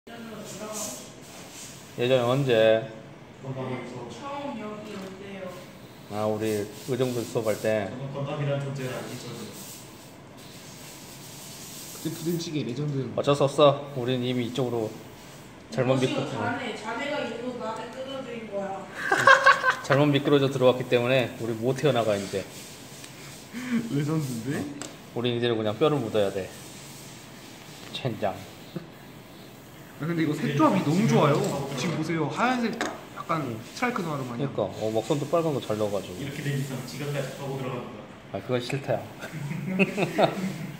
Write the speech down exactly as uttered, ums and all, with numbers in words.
예전에 언제? 처음 여기 올 때요. 아, 우리 의정부 수업할 때. 저는 건담이라는 존재를 알기 전에. 그때 부대찌개 레전드. 어쩔 수 없어. 우린 이미 이쪽으로 잘못 미끄 자네, 자네가 일로 나한테 끌어들인 거야. 잘못 미끄러져 들어왔기 때문에 우리 못 태어나가 이제. 레전드인데? 우린 이제는 그냥 뼈를 묻어야 돼. 젠장. 아, 근데 이거 색조합이 너무 좋아요. 지금 보세요. 하얀색 약간 스트라이크 노아르 마냥. 그러니까 어, 먹선도 빨간 거 잘 넣어가지고. 이렇게 된 이상 지갑까지 까고 들어갑니다. 아, 그건 싫다요.